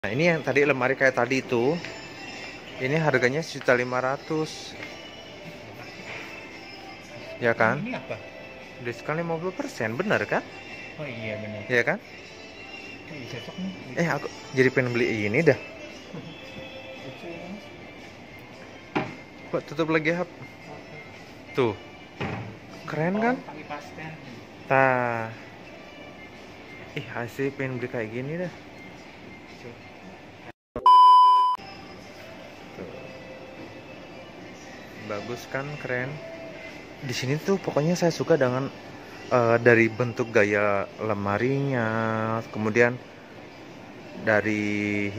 Nah, ini yang tadi lemari kayak tadi itu. Ini harganya 1.500.000. Ya kan? Ini apa? Diskon 50%, bener kan? Oh iya benar. Ya kan? Ini cocok nih. Aku jadi pengen beli ini dah. Kok tutup lagi, Hap? Tuh. Keren kan? Pakai pastel. Tah. Asik pengen beli kayak gini dah. Tuh. Bagus kan, keren. Di sini tuh pokoknya saya suka dengan dari bentuk gaya lemarinya, kemudian dari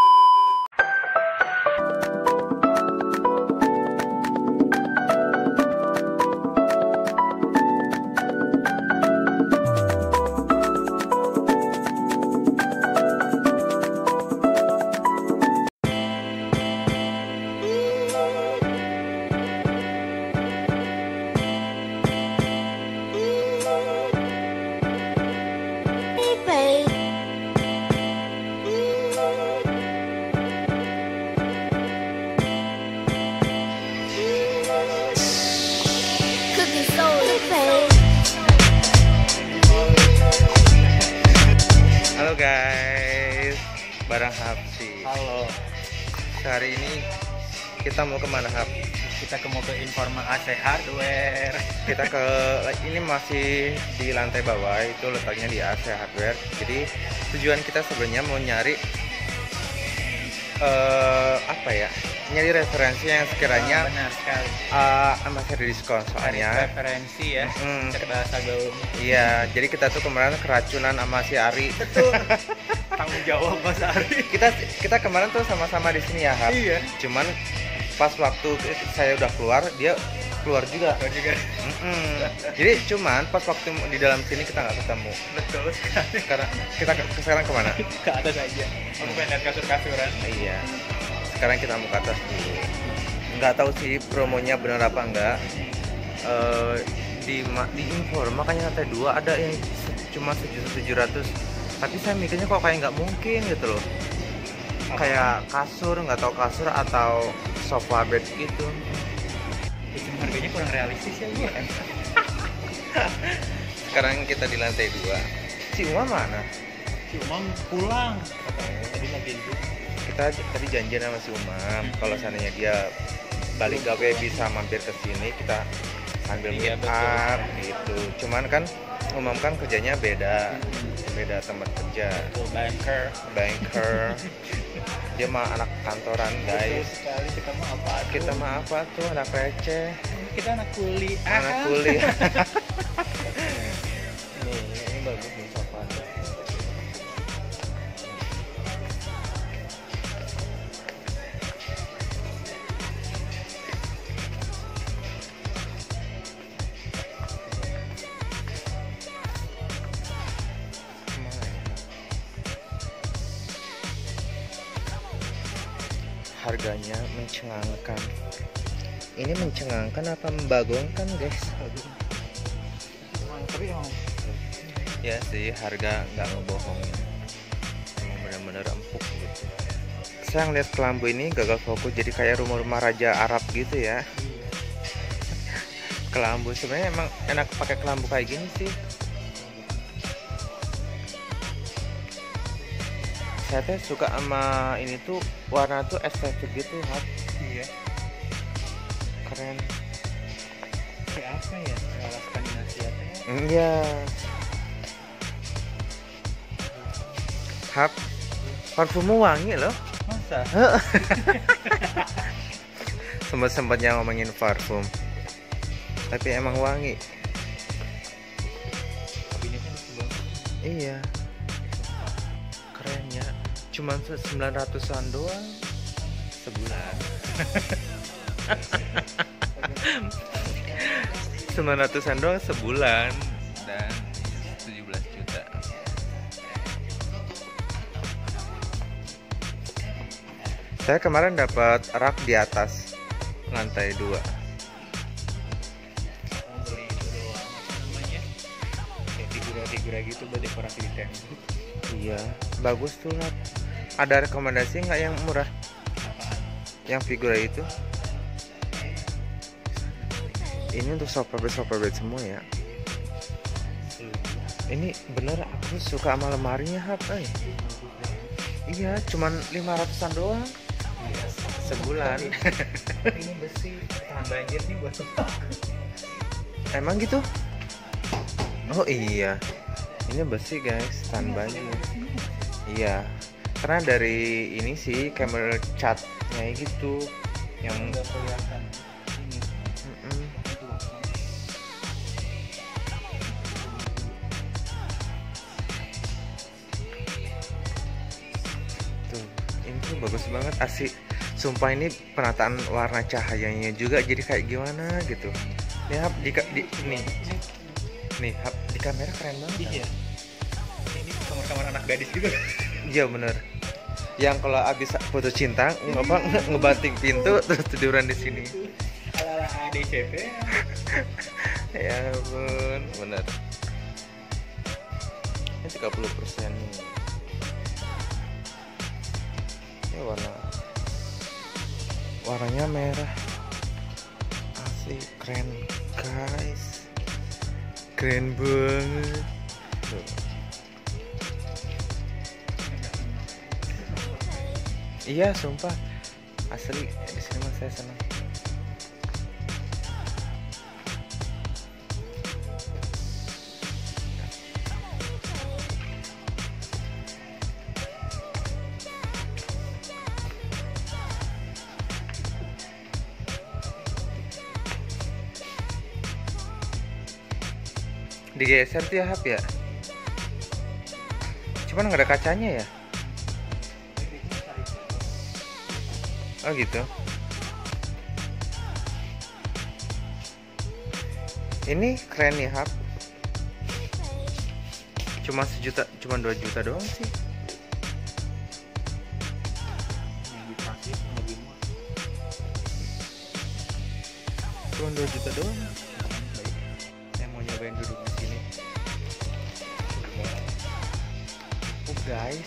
Halo guys, bareng Hapsi. Halo. Hari ini kita mau kemana, Hap? Kita mau ke Informa AC Hardware. Kita ini masih di lantai bawah, itu letaknya di AC Hardware. Jadi tujuan kita sebenarnya mau nyari apa ya? Nyari referensi yang sekiranya benar sekali. masih ada diskon soalnya. Referensi ya. Cek bahasa gaul. Iya, jadi kita tuh kemarin keracunan sama si Ari. Betul. Tanggung jawab Mas Ari. Kita kemarin tuh sama-sama di sini ya, Hap. Iya. Cuman pas waktu saya udah keluar, dia keluar juga. Jadi cuman pas waktu di dalam sini kita nggak ketemu. Betul sekali. Karena kita sekarang kemana? Ke atas aja. Aku pengen lihat kasur-kasuran. Iya. Sekarang kita mau ke atas dulu. Nggak tahu sih promonya benar apa enggak. Di info makanya lantai 2 ada yang cuma 1.700.000. Tapi saya mikirnya kok kayak nggak mungkin gitu loh. Kayak kasur, nggak tahu kasur atau sofa bed gitu. Itu harganya kurang realistis ya iya. Sekarang kita di lantai 2. Si Uma mana? Si Umam pulang. Katanya tadi lagi itu. Kita tadi janjian sama si Umam kalau seandainya dia balik gawe bisa mampir ke sini, kita sambil meet up gitu. Cuman kan Umam kan kerjanya beda tempat kerja. Banker. Dia mah anak kantoran, guys. Sekali kita Mah apa tuh anak receh. Kita anak kuliah. Nih, ini bagus nih sofanya. Harganya mencengangkan. Ini mencengangkan apa membagongkan, guys? Ya sih, harga nggak ngebohongin. Emang bener-bener empuk gitu. Saya ngeliat kelambu ini gagal fokus, jadi kayak rumah-rumah raja Arab gitu ya. Kelambu sebenarnya emang enak pakai kelambu kayak gini sih. Saya tuh suka sama ini tuh, warna tuh estetik gitu, Hap. Iya. Keren. Kayak apa ya? Ala Skandinavia. Iya. Hap, parfummu wangi loh. Masa? Sempet-sempetnya ngomongin parfum, tapi emang wangi. Kabinetnya belum. Iya. Keren ya. Cuman 900-an doang sebulan. 900-an doang sebulan dan 17 juta. Saya kemarin dapat rak di atas lantai 2. Beli itu doang. Apa namanya? Kayak figura-figura gitu buat dekorasi di tembok. Iya, bagus tuh, Rat. Ada rekomendasi nggak yang murah? Apaan? Yang Figura itu? Ini untuk sofa bed semua ya. Ini bener aku suka sama lemarinya Hap. Iya, cuman 500-an doang Iya. sebulan. Ini besi tahan banjir nih buat apa? Emang gitu? Oh iya, ini besi guys, tahan banjir. Iya, karena dari ini sih camera catnya gitu, yang Nggak kelihatan ini. Mm-mm. Tuh, ini tuh bagus banget asik. Sumpah ini penataan warna cahayanya juga jadi kayak gimana gitu. Nih Hap, nih Hap, di kamera keren banget. Iya. Ini kamar-kamar anak gadis juga. Iya bener. Yang kalau abis putus cinta ngebanting pintu terus tiduran di sini. Ala-ala ADCP. Ya ampun, bener. Ini 30% nih. Ini warnanya merah. Asik, keren guys. Keren banget. Tuh. Iya, sumpah. Asli, di sini mah saya senang. Digeser tuh ya Hap ya. Cuman nggak ada kacanya ya. Oh gitu. Ini keren nih Hap. Cuma 1 juta, cuma 2 juta doang sih. Yang di Prancis lebih murah. Cuma 2 juta doang. Saya mau nyobain duduk di sini. Oh guys.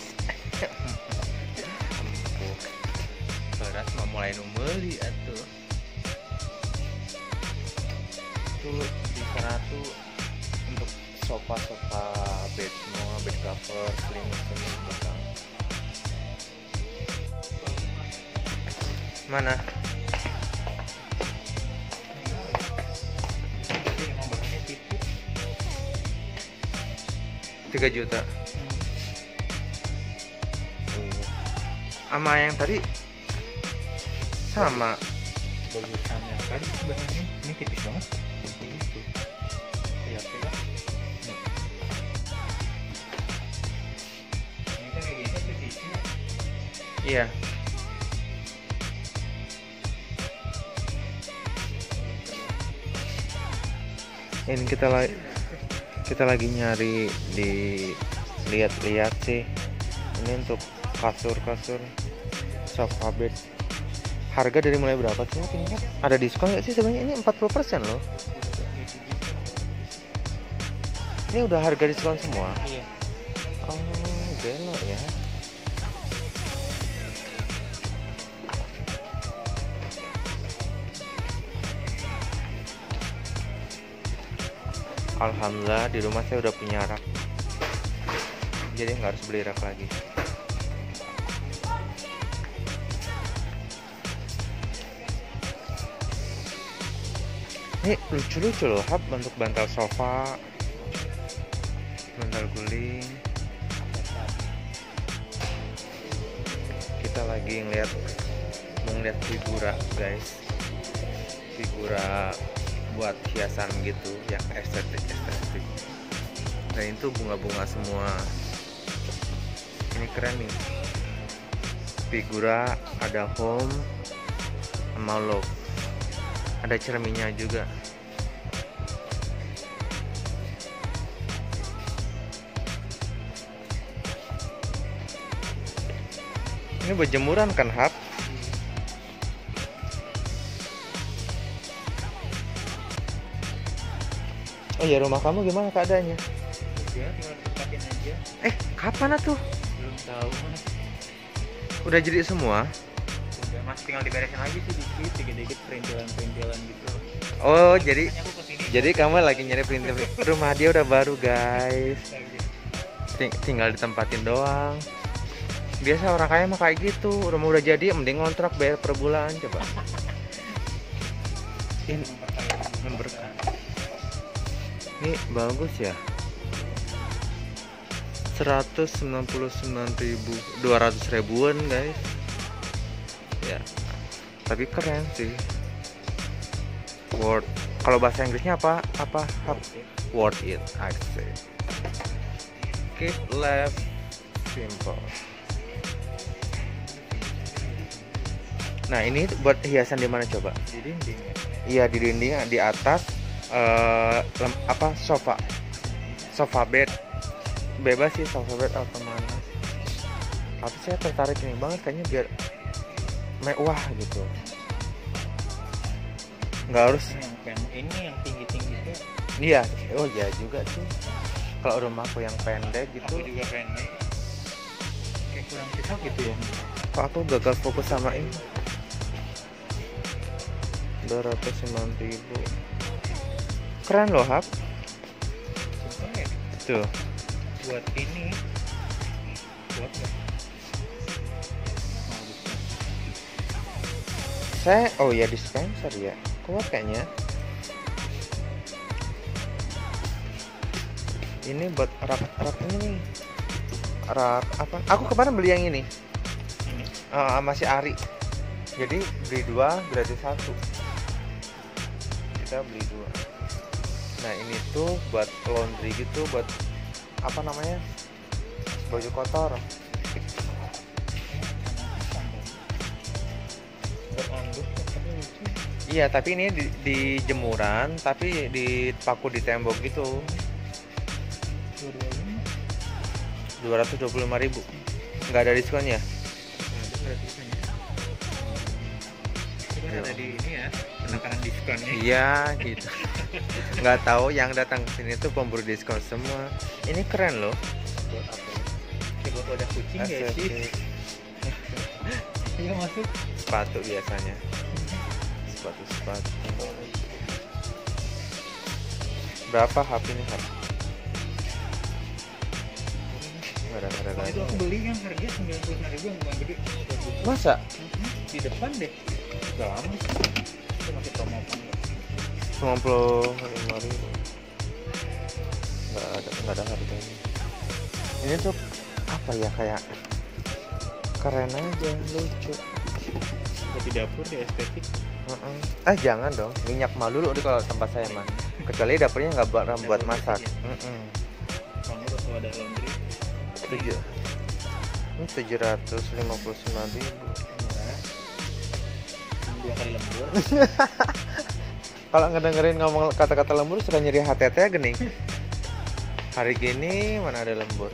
Empuk. Beras mau mulai numeli atuh. Tuh di sana tuh untuk sofa bed semua, bed cover, selimut belakang. Mana? Tapi emang bahannya tipis. 3 juta. Sama yang tadi sama. Bagusan yang tadi bahannya ini tipis banget. Itu. Ya oke lah. Ini kan kayak gini tuh sisi. Iya. Ini kita lagi nyari di lihat-lihat sih. Ini untuk kasur sofa bed. Harga dari mulai berapa sih ini kan? Ada diskon nggak sih sebenarnya? Ini 40% loh. Ini udah harga diskon semua. Iya. Oh, gelo ya. Alhamdulillah di rumah saya udah punya rak. Jadi nggak harus beli rak lagi. Ini lucu-lucu loh Hap, bentuk bantal sofa, bantal guling. Kita lagi mau ngeliat figura guys, figura buat hiasan gitu yang estetik. Dan itu bunga-bunga semua. Ini keren nih, figura ada home sama love. Ada cerminnya juga. Ini buat jemuran kan Hap? Oh iya, rumah kamu gimana keadaannya? Ya tinggal tempatin aja. Kapan tuh? Belum tahu. Udah jadi semua. Udah, masih tinggal diberesin lagi sih dikit perintilan gitu. Oh, jadi Makanya aku kesini. jadi kamu lagi nyari printer. Rumah dia udah baru, guys. Tinggal ditempatin doang. Biasa orang kaya mah kayak gitu. Rumah udah jadi, mending kontrak bayar per bulan coba. Ini berkah. Ini bagus ya. 199.200 ribuan, guys. Ya. Tapi keren sih. Worth. Kalau bahasa Inggrisnya apa? Worth it, I say. Keep life simple. Nah, ini buat hiasan di mana coba? Di dinding ya. Iya, di dinding, di atas sofa bed. Bebas sih sofa bed atau mana. Tapi saya tertarik ini banget, kayaknya biar mewah gitu. Nggak harus. Ini yang tinggi-tinggi tuh. Iya, oh ya juga sih. Kalau rumahku yang pendek gitu. Aku juga pendek. Kayak kurang cocok gitu ya. Kok aku gagal fokus sama ini. 209.000. Keren loh, Hap. Sumpah ya. Tuh. Buat ini. Buat nggak? Oh ya, dispenser ya. Kuat kayaknya. Ini buat rak ini nih. Rak apa? Aku kemarin beli yang ini. Masih Ari. Jadi beli 2 gratis 1. Kita beli 2. Nah, ini tuh buat laundry gitu, buat apa namanya? Baju kotor. Buat anduk tapi lucu. Iya, tapi ini di jemuran, tapi dipaku di tembok gitu. 225.000. Nggak ada diskonnya. Ada gratisannya. Itu kan ada di ini ya, penekanan diskonnya. Iya, gitu. Nggak tahu yang datang ke sini tuh pemburu diskon semua. Ini keren loh. Buat apa ya? Kayak buat wadah kucing ya sih. Aesthetic. Iya masuk. Sepatu biasanya. Sepatu. Berapa HP ini, Hap? Nggak ada Waktu itu lagi. aku beli yang harga 95.000 yang bukan gede. Masa? Di depan deh. Udah lama sih. Itu masih promo apa enggak? 95.000. Nggak ada harganya. Ini tuh apa ya, kayak keren aja, lucu. Di dapur di estetik. Jangan dong, minyak malu dulu kalau tempat saya mah. Kecuali dapurnya nggak buat masak. Kalau buat wadah laundry. 759.000. Murah. 2 kali lembur. Kalau ngedengerin ngomong kata-kata lembur sudah nyeri HTT gening. Hari gini mana ada lembur.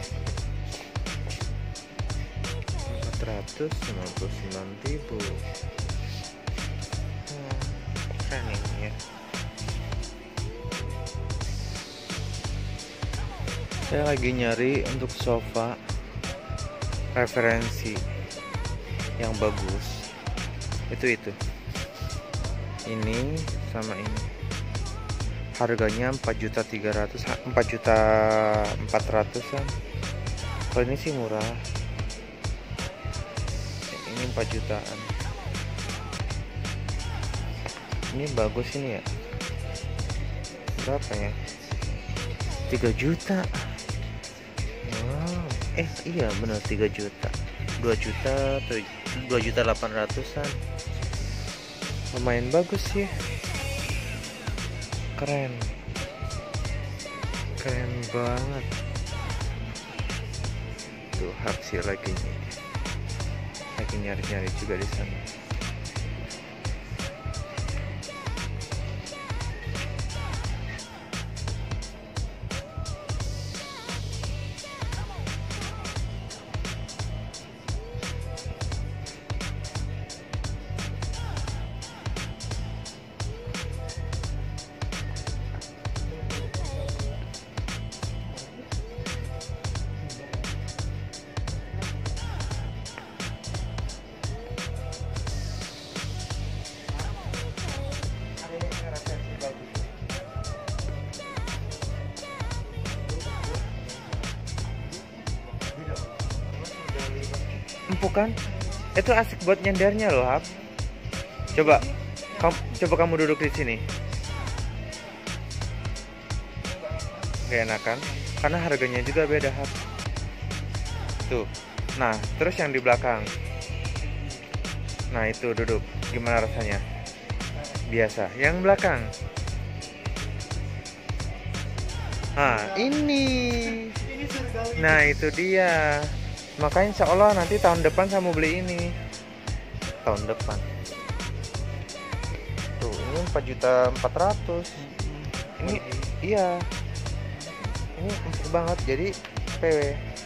499.000. Keren ini ya. Saya lagi nyari untuk sofa referensi yang bagus. Itu. Ini sama ini. Harganya 4.400.000-an. Kalau ini sih murah. Ini 4 jutaan. Ini bagus ini ya. Berapa ya? 3 juta. Wow. Iya benar 3 juta. 2.800.000-an. Lumayan bagus sih. Keren banget. Tuh Hapsi lagi nyari juga di sana. empuk kan? Itu asik buat nyendernya loh, Hap. Coba kamu duduk di sini. Gak enak kan? Karena harganya juga beda, Hap. Tuh. Nah, terus yang di belakang. Nah, itu duduk. Gimana rasanya? Biasa. Yang belakang. Nah, ini. Nah, itu dia. Makanya insya Allah nanti tahun depan saya mau beli ini. Tahun depan. Tuh, ini 4.400.000. Ini iya. Ini empuk banget, jadi PW.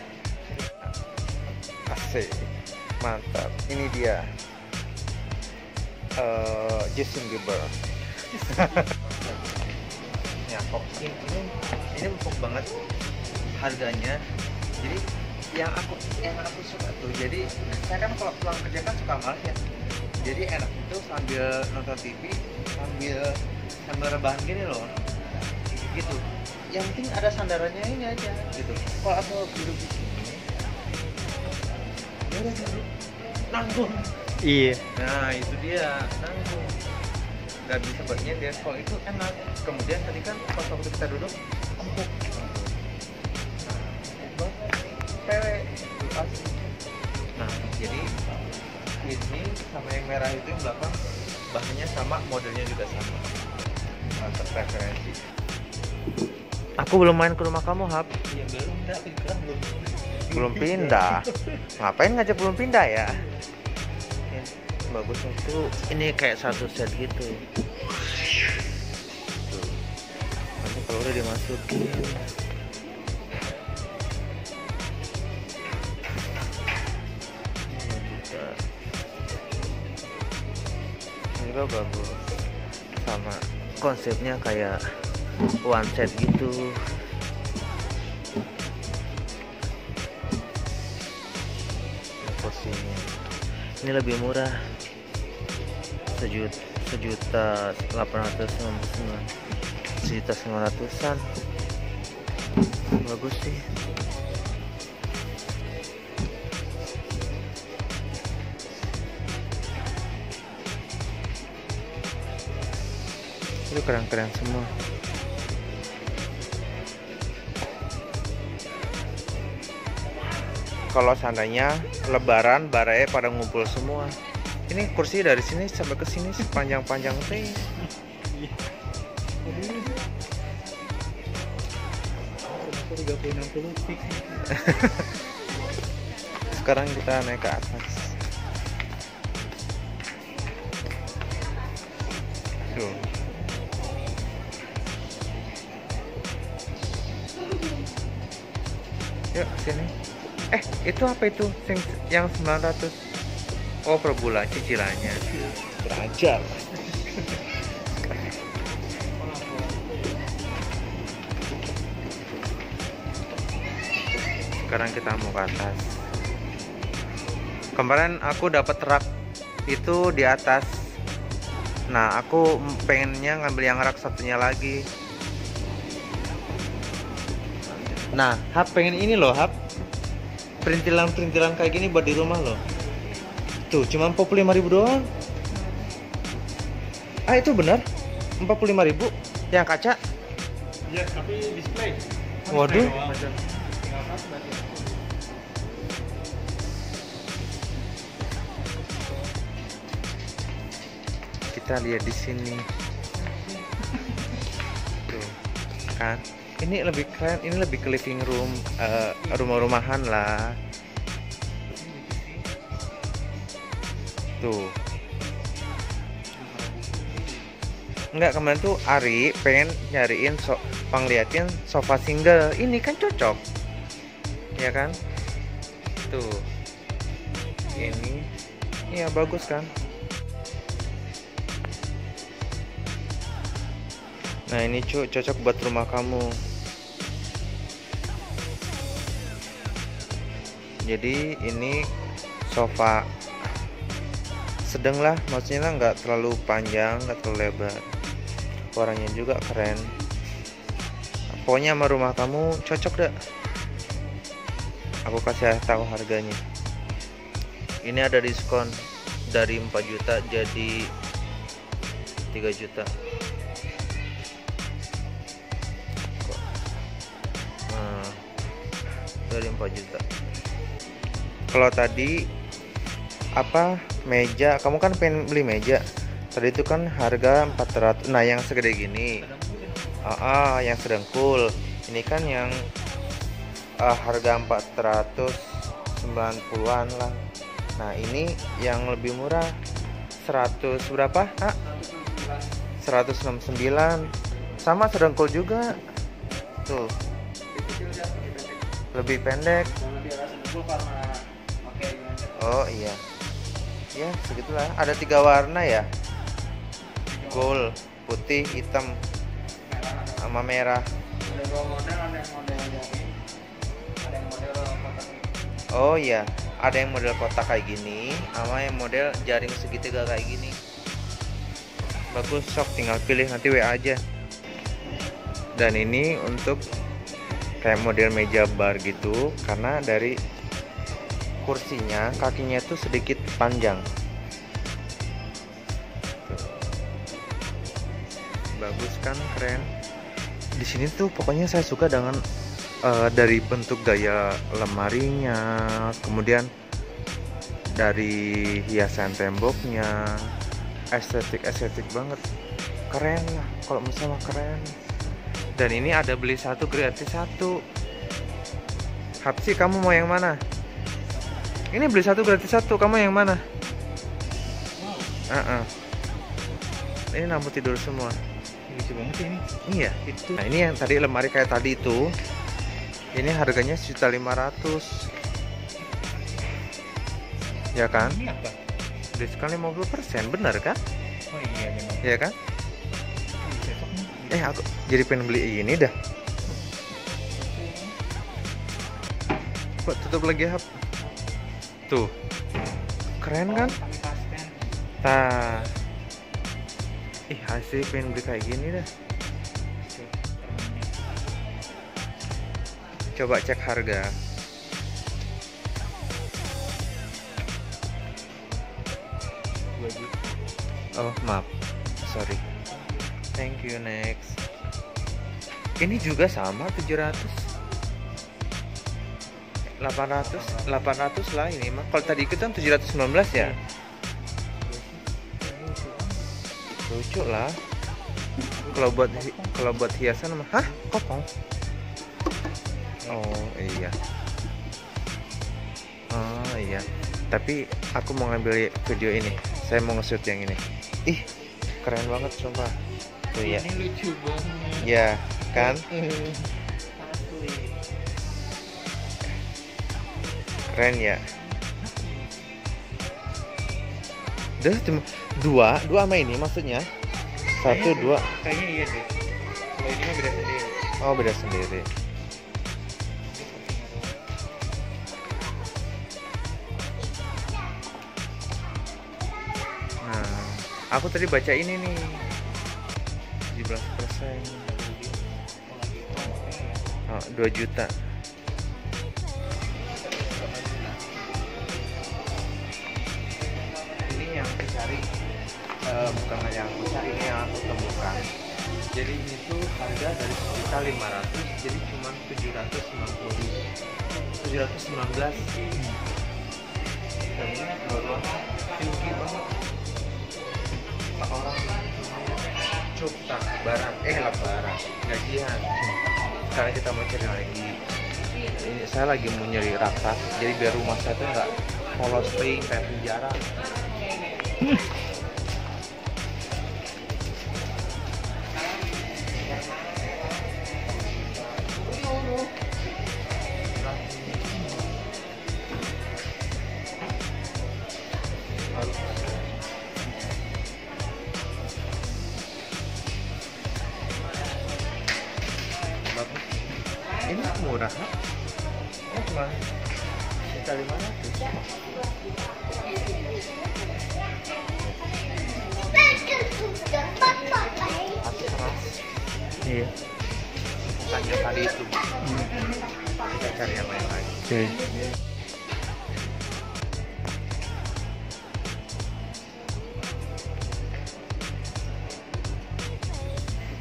Asik. Mantap. Ini dia. Justin Bieber. Ya, kok ini empuk banget harganya. Jadi yang aku suka tuh, jadi saya kan kalau pulang kerja kan suka malas ya, jadi enak itu sambil nonton TV sambil rebahan gini loh gitu. Yang penting ada sandarannya ini aja gitu. Kalau aku duduk di sini ya udah duduk nanggung. Iya. Nah itu dia, nanggung, nggak bisa buatnya dia. Kalau itu enak. Kemudian tadi kan pas waktu kita duduk empuk. PW itu asli. Nah jadi ini sama yang merah itu yang belakang bahannya sama, modelnya juga sama. Mantap, preferensi. Aku belum main ke rumah kamu, Hap. Iya belum, Belum pindah. Ngapain ngajak belum pindah ya? Bagusnya tuh ini kayak satu set gitu. Tuh. Nanti kalau udah dimasukin. Juga bagus, sama konsepnya kayak one set gitu. Kursinya ini lebih murah, 1.899.000-an. Bagus sih. Itu keren-keren semua. Kalau seandainya lebaran baraya pada ngumpul semua, ini kursi dari sini sampai ke sini sepanjang-panjang teh. Sekarang kita naik ke atas. Tuh. Yuk sini. Itu apa itu? Yang 900. Oh, per bulan cicilannya. Berajar. Sekarang kita mau ke atas. Kemarin aku dapat rak itu di atas. Nah, aku pengennya ngambil yang rak satunya lagi. Nah, Hap pengen ini loh, Hap. Perintilan-perintilan kayak gini buat di rumah loh. Tuh, cuma 45.000 doang. Itu benar? 45.000 yang kaca? Iya, tapi display. Waduh. Kita lihat di sini. Tuh, kan? Ini lebih keren, ini lebih ke living room, rumah-rumahan lah. Tuh. Enggak, kemarin tuh Ari pengen nyariin penglihatin sofa single. Ini kan cocok. Ya kan? Tuh. Ini. Iya, bagus kan? Nah, ini cocok buat rumah kamu. Jadi ini sofa sedang lah, maksudnya nggak terlalu panjang, nggak terlalu lebar. Warnanya juga keren. Pokoknya sama rumah kamu cocok dah. Aku kasih tahu harganya. Ini ada diskon dari 4 juta jadi 3 juta. Nah, dari 4 juta. Kalau tadi apa meja, kamu kan pengen beli meja. Tadi itu kan harga 400. Nah, yang segede gini. Yang sedengkul. Ini kan yang harga 490-an lah. Nah, ini yang lebih murah 100 berapa? 169. Sama sedengkul juga. Tuh. Lebih pendek. Oh iya. Ya, segitulah. Ada 3 warna ya. Gold, putih, hitam, sama merah. Ada 2 model, ada yang model jaring, ada yang model kotak. Oh iya, ada yang model kotak kayak gini, sama yang model jaring segitiga kayak gini. Bagus, sok tinggal pilih, nanti WA aja. Dan ini untuk kayak model meja bar gitu, karena dari kursinya kakinya tuh sedikit panjang. Bagus kan, keren. Di sini tuh pokoknya saya suka dengan dari bentuk gaya lemarinya, kemudian dari hiasan temboknya, estetik banget, keren lah kalau misalnya keren. Dan ini ada beli 1 gratis 1. Hapsi, kamu mau yang mana? Ini beli 1 gratis 1, kamu yang mana? Ini lampu tidur semua. Lucu banget ini. Iya, itu. Nah, ini yang tadi lemari kayak tadi itu. Ini harganya 1.500.000. Ya kan? Ini apa? Diskon 50%, benar kan? Oh iya memang. Iya kan? Aku jadi pengen beli ini dah. Kok tutup lagi, Hap? Tuh. Keren kan? Nah. Asik, pengen beli kayak gini dah. Coba cek harga. Oh, maaf. Sorry. Thank you, next. Ini juga sama 700. 800 lah ini mah. Kalau tadi itu kan 719 ya. Lucu lah. Kalau buat hiasan mah, kopong. Oh iya. Oh iya. Tapi aku mau ngambil video ini. Saya mau nge-shoot yang ini. Keren banget sumpah. Tuh ya. Ini lucu banget. Ya, kan? Keren ya. Udah cuma dua sama ini maksudnya. 1, 2. Kayaknya iya deh. Kalau ini mah beda sendiri. Oh, beda sendiri. Nah, aku tadi baca ini nih. 17%. Oh, 2 juta. Ini yang aku cari. Bukan yang aku cari, ini yang aku temukan. Jadi ini tuh harga dari 1.500.000 jadi cuma 719. Dan ini dua-duanya tinggi banget. Orang cukta lebaran gajian. Sekarang kita mau cari lagi. Ini saya lagi mau nyari rak-rak, jadi biar rumah saya tuh nggak polos ring kayak penjara. Ini murah, cuma 1.500. Hati keras. Iya. Tanya tadi itu. Kita cari yang lain lagi. Oke.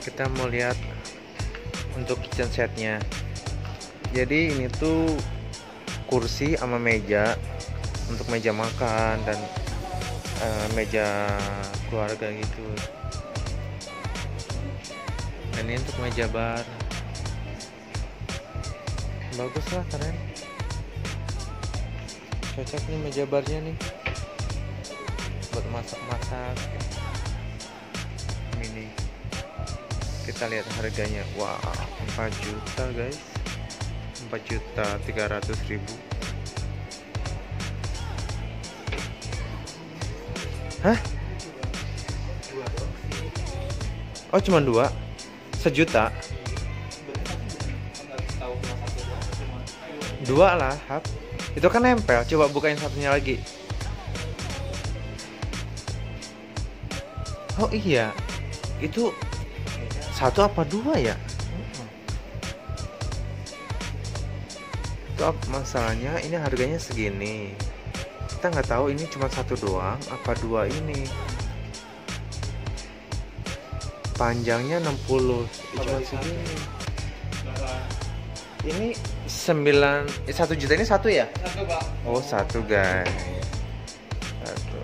kita mau lihat untuk kitchen setnya. Jadi ini tuh kursi sama meja untuk meja makan dan meja keluarga gitu. Dan ini untuk meja bar. Bagus lah, keren. Cocok nih meja barnya nih buat masak-masak. Ini kita lihat harganya. Wah, 4 juta guys. 4.300.000. Hah? Oh, cuma 2 1 juta. 2 lah, Hap. Itu kan nempel. Coba bukain satunya lagi. Oh iya, itu 1 apa 2 ya? Itu masalahnya ini harganya segini. Kita nggak tahu ini cuma 1 doang apa 2 ini. Panjangnya 60, cuma segini. Ini 1 juta ini 1 ya? 1 Pak. Oh, 1 guys. 1.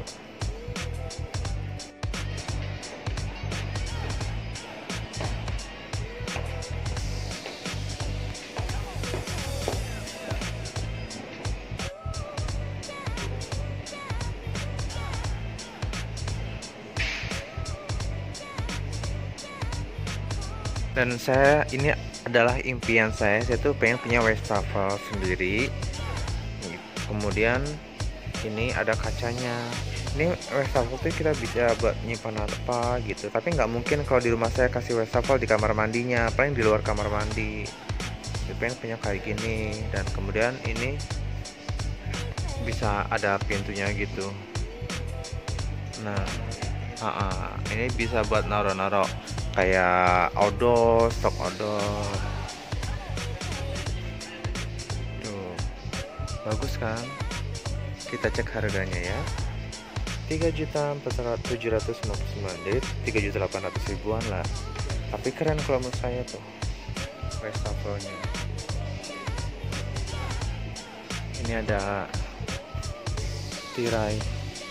Dan ini adalah impian saya tuh pengen punya wastafel sendiri. Kemudian ini ada kacanya. Ini wastafel tuh kita bisa buat nyimpan apa gitu. Tapi nggak mungkin kalau di rumah saya kasih wastafel di kamar mandinya, paling di luar kamar mandi. Saya pengen punya kayak gini. Dan kemudian ini bisa ada pintunya gitu. Nah, ini bisa buat naro-naro kayak outdoor, stok outdoor. Tuh, bagus kan? Kita cek harganya ya. 3.759.000, jadi 3.800.000-an lah. Tapi keren kalau menurut saya tuh wastafelnya. Ini ada tirai.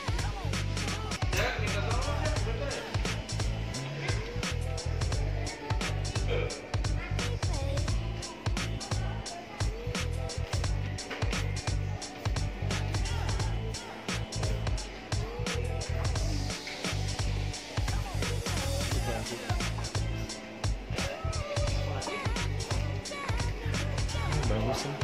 Bagus sih.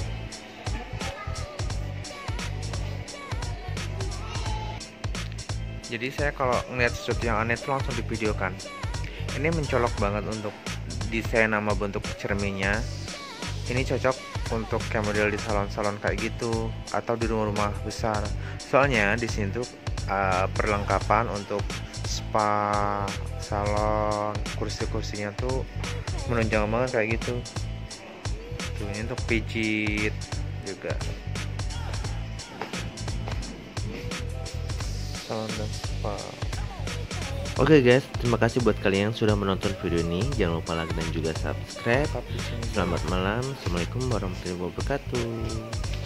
Jadi saya kalau ngeliat sesuatu yang aneh tuh langsung divideokan. Ini mencolok banget untuk desain sama bentuk cerminnya. Ini cocok untuk kayak model di salon-salon kayak gitu atau di rumah-rumah besar. Soalnya di sini tuh perlengkapan untuk spa, salon, kursi-kursinya tuh menunjang banget kayak gitu. Tuh, ini untuk pijit juga. Salon dan spa. Oke guys, terima kasih buat kalian yang sudah menonton video ini. Jangan lupa like dan juga subscribe. Selamat malam. Assalamualaikum warahmatullahi wabarakatuh.